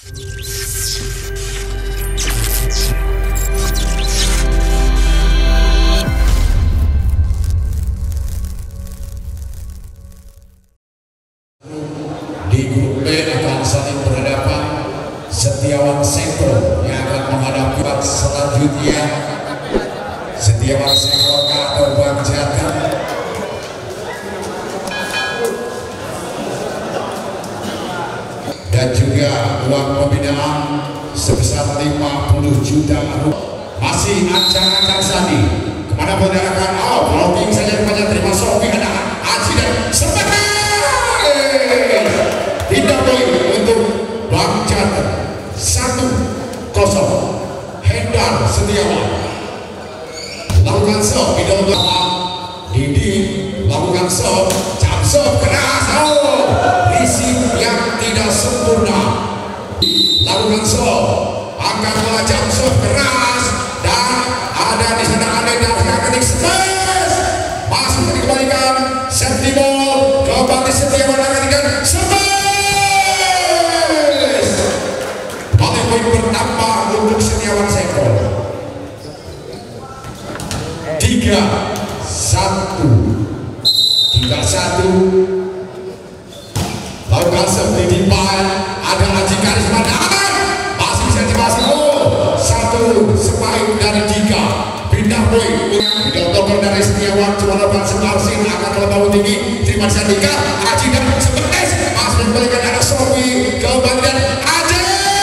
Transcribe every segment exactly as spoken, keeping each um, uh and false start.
Di grup B akan saling berhadapan. Setiawan Sengko yang akan menghadapi selanjutnya. Setiawan Sengko atau Bang Jateng. Dan juga uang pembinaan sebesar lima puluh juta rupiah. Masih ancang-ancang Sandi. Kemana pun diarahkan? Oh, floating saja rupanya terima Sofi, ada Aji dan sebagai tidak poin untuk Bang Jateng. Satu kosong. Hendar Setiawan lakukan serve, middle belakang. Didi lakukan serve, jump serve keras. Oh, receive yang tidak sempurna. Lakukan serve, angkat bola jump serve keras, dan ada di sana ada yang akan stres. Masuk dikembalikan, safety ball kembali Setiawan akan tinggal stres. Balik poin bertambah untuk Setiawan Sengko. Tiga satu, tiga satu. Lakukan seperti di bal, ada Aji Karisma datang, masih bisa dibahas. Oh, satu sepain dari tiga. Pindah poin, pindah tokor dari Setiawan. Cuma lakukan semarsin akan terlalu tinggi. Terima Sandika, Aji dan sebetes. Masih diberikan ada Sofi ke bagian Aji.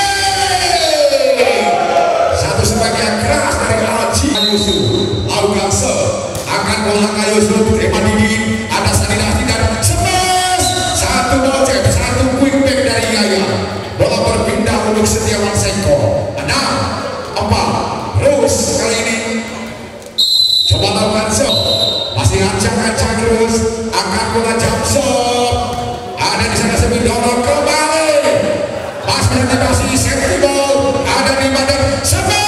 Satu sebagian keras dari Aji Yusuf. Lakukan serve, akan bola ke Yusuf. Terima Didi, ada Sanidasti dan semes. Satu bocek, satu quick back dari Yaya. Bola berpindah untuk Setiawan Sengko. Enam, empat. Terus kali ini coba lakukan serve, masih ancang-ancang terus. Akan bola jump serve, ada di sana sambil dorong kembali. Pas berarti safety ball, ada di badan semes.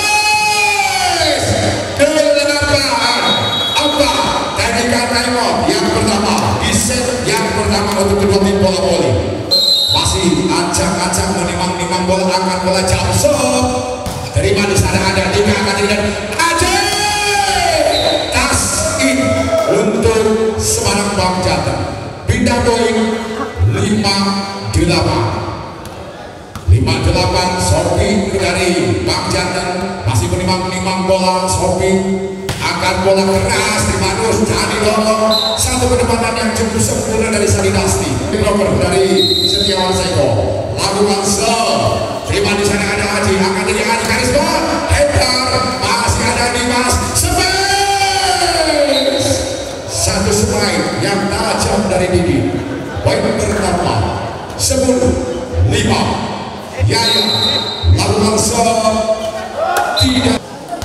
Yang pertama, di set yang pertama untuk kedua tim bola voli. Masih ancang-ancang menimang-nimang bola, angkat bola jump serve. Terima di sana ada Dika akan tidak aja. Tas in untuk Semarang Bang Jateng. Pindah poin lima delapan. lima delapan Sofi dari Bang Jateng. Masih menimang-nimang bola Sofi. Angkat bola keras di Manus, jadi dorong. Satu penempatan yang cukup sempurna dari Sanidasti. Nomor dari Setiawan Sengko. Lakukan serve. Terima di sana ada Haji, akan jadi Haji Karisma. Hendar, masih ada Dimas. Space. Satu smile yang tajam dari Didi. Poin pertama sepuluh lima. Yaya lakukan serve. Tidak.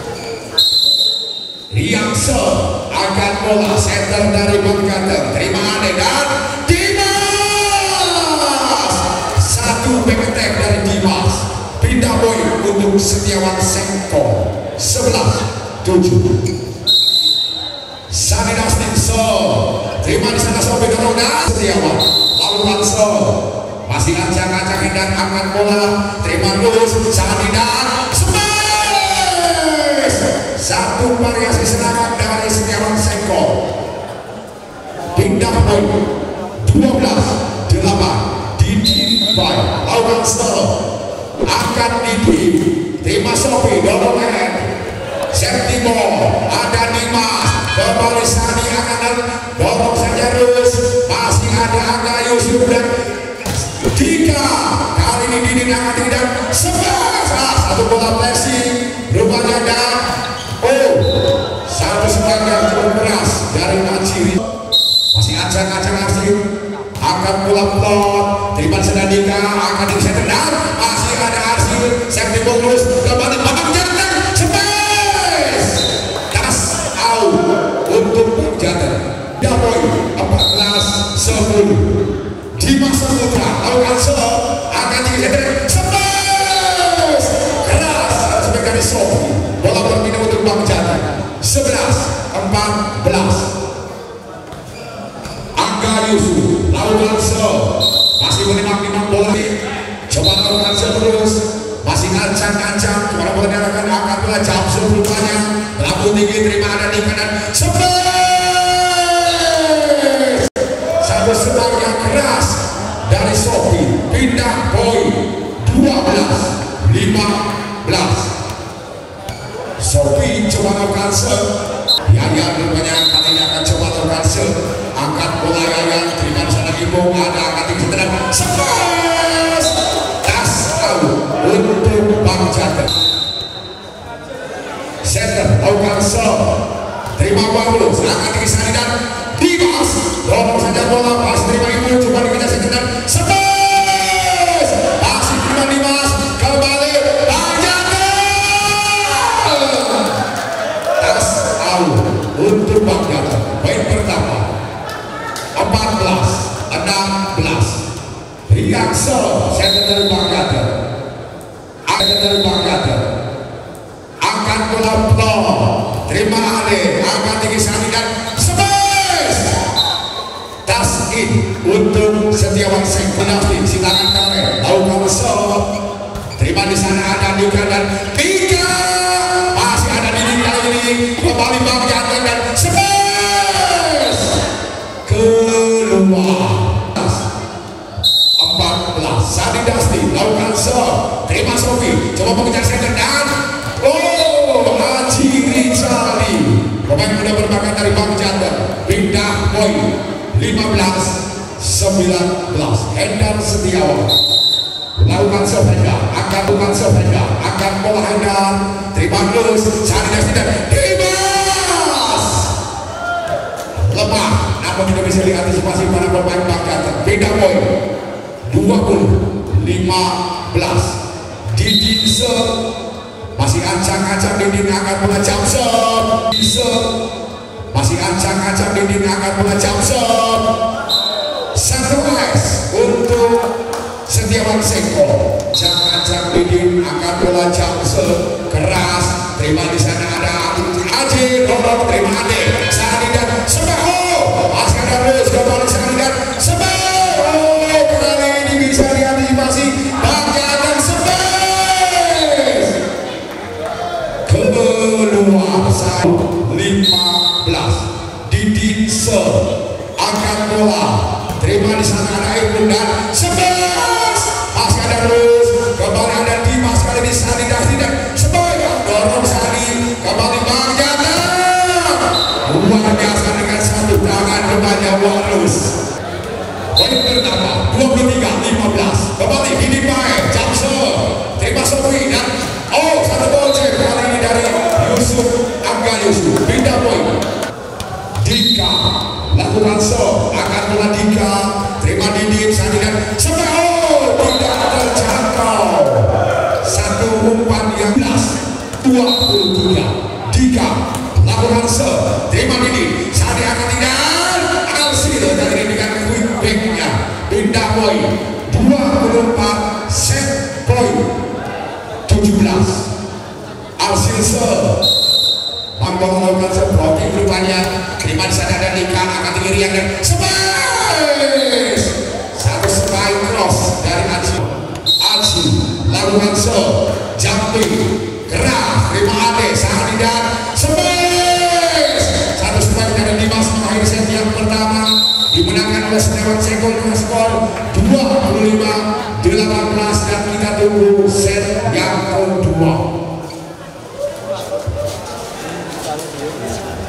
Riang serve, angkat bola center dari Bang Jateng. Terima Ane dan Dimas. Satu back attack dari Dimas. Pindah poin untuk Setiawan Sengko. Sebelas tujuh. Sanidasti serve. Terima di sana Sofi dorong dan Setiawan lakukan serve. Masih ancang-ancang dan angkat bola. Terima terus Sanidasti. Satu variasi serangan dari Setiawan Sengko. Pindah poin dua belas delapan. Didi by lakukan serve, angkat Didi. Terima Sofi dorong head. Safety ball, ada Dimas. Kembali Sani akan dorong saja terus. Masih ada Angga Yusuf dan Dika. Kali ini Didi akan tidak sebelas. Satu bola flashing rupanya dan oh, satu sebagian cukup keras dari Aji. Masih ancang-ancang Aji. Angkat bola plot. Terima Senadika. Akan bisa tendang. Masih ada Aji. Safety ball terus. Kembali Bang Jateng. Space. Tas out untuk Bang Jateng. Dah poin empat belas sepuluh. Dimas Saputra. Lakukan serve. Akan jadi space. Keras sebagai Sofi. Bola berpindah untuk Bang Jateng. Sebelas empat belas. Angga Yusuf lakukan serve. Masih menimang-nimang bola. Coba lakukan serve terus. bola jam sebelumnya lambung tinggi terima ada di kanan space satu selang yang keras dari Sophie pindah poin dua belas lima belas. Sophie coba melakukan serve Yayan rupanya kali ini akan coba melakukan serve angkat bola Yayan terima di sana Ibu ada angkat tinggi terang space tas out untuk Bang Jateng. Center lakukan serve terima bagus angkat tinggi sana dan Dimas dorong saja bola pas terima Ibu coba dikejar sekedar space masih terima Dimas kembali Bang Jateng tas out untuk Bang Jateng. Poin pertama empat belas enam belas. Riang serve center dari Bang Jateng ada dari Bang Jateng angkat bola blok terima Ale angkat tinggi sana dan space tas in untuk Setiawan Sengkunasti si tangan kanan lakukan serve terima di sana ada Dika dan Dika masih ada di Dika ini kembali Bang Jateng dan space keluar empat belas. Sadi Dasti lakukan serve terima Sophie coba mengejar center dan oh Haji Rizali pemain muda berbakat dari Bang Jateng pindah poin lima belas sembilan belas. Hendar Setiawan lakukan serve Hendar akan lakukan serve Hendar akan bola Hendar terima lurus Sadi Dasti dan Dimas lemah namun tidak bisa diantisipasi para pemain Bang Jateng pindah poin dua puluh lima belas. Didin serve masih ancang-ancang Didin akan bola jam serve masih ancang-ancang Didin akan bola jam serve satu S untuk Setiawan Sengko ancang-ancang Didin akan bola jam serve keras terima di sana ada Aji dorong terima Ade Sandi dan Sebaho masih ada terus kembali Sandi dan Sebaho kali ini bisa diantisipasi Bang Jateng space keluar lima belas. Didin serve angkat bola terima di sana ada Ibnu dan space masih ada terus kembali ada Dimas kali ini Sandi Dasti dan sebagai dorong Sandi kembali Bang Jateng luar biasa dengan satu tangan rupanya Walus. Poin pertama dua puluh tiga lima belas. Kembali Didi Bae jam serve terima Sophie dan oh satu gocek kali ini dari Yusuf Angga Yusuf pindah poin. Dika lakukan serve akan bola Dika terima Didi Sandi dan Sebaho tidak terjangkau satu umpan yang belas dua puluh tiga. Dika lakukan serve terima Didi Sandi akan tinggal Alsil dari dengan quick backnya pindah poin dua puluh empat set poin tujuh belas. Alsil serve Bambang melakukan serve blocking rupanya terima di sana ada Dika akan tinggi Riang dan space satu spike cross dari Aji Aji lakukan serve jumping keras terima Ade Sandi dan space satu spike dari Dimas mengakhiri set yang pertama dimenangkan oleh Setiawan Sengko dengan skor dua puluh lima delapan belas dan kita tunggu set yang kedua.